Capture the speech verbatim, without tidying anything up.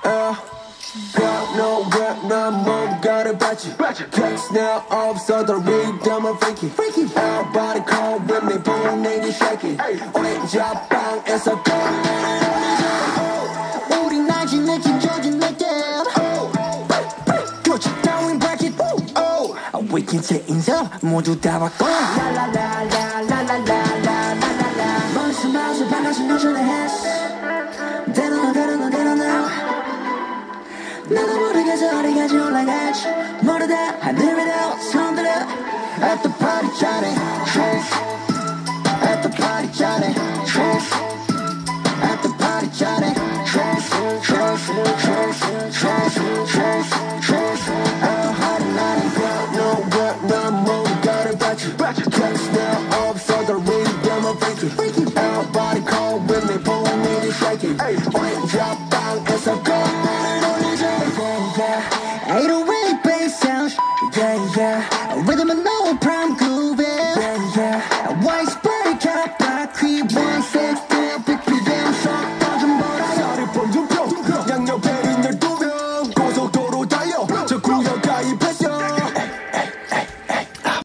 no rap, 난 뭔가를 봤지 Kicks now 없어도 리듬은 freaky Everybody come with me, 분위기 shaky 우리 자방에서 우리 날씨 느낀 조진 느낌 Put you down and break it We can change up 모두 다 바꿔 라라라라라라라라라라 머릿속 마우스 반가신 노션의 했어 데려놔 데려놔 데려놔 나도 모르겠어 어디까지 올라갈지 모르다 하늘 위로 손들어 At the party Johnny At the party Johnny At the party Johnny 하루 나는 no rap 난 뭔가를 봤지 Kicks now 없어도 리듬은 freaky Everybody come with me 분위기 shaky 우리 자방에서 eight oh eight bass sounds, yeah, yeah. Rhythm and no prime grooving, yeah, yeah. White spray, cat, black, creep, one six.